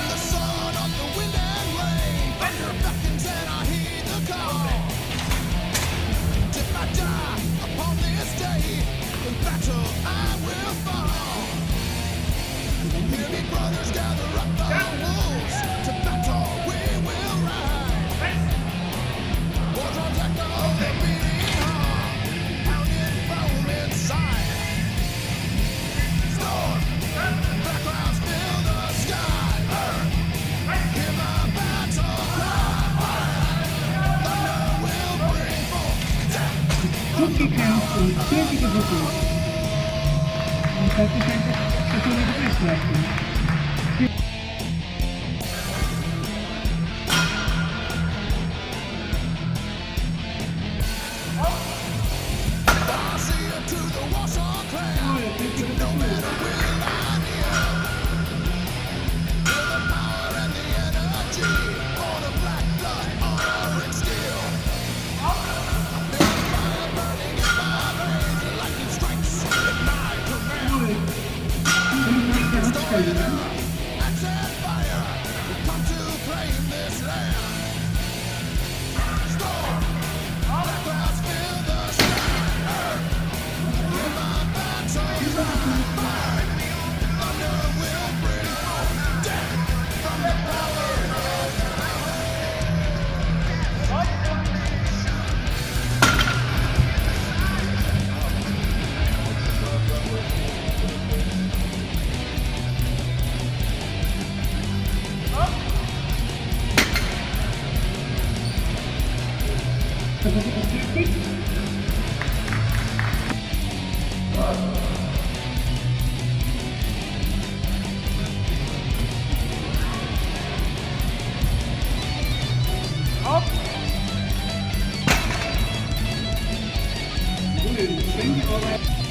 the son of the wind and rain. Thunder beckons and I heed the call. If I die upon this day, in battle I will fall. Hear me, brothers, gather up the wolves. To battle we will ride. War drums echo the beating heart, pounding foam inside. Storm, black clouds fill the sky. Hear my battle cry. Thunder will bring forth death. Krótki kręg, pięknie do wokół. Taki kręg, to nie wykreśla jak to. Up.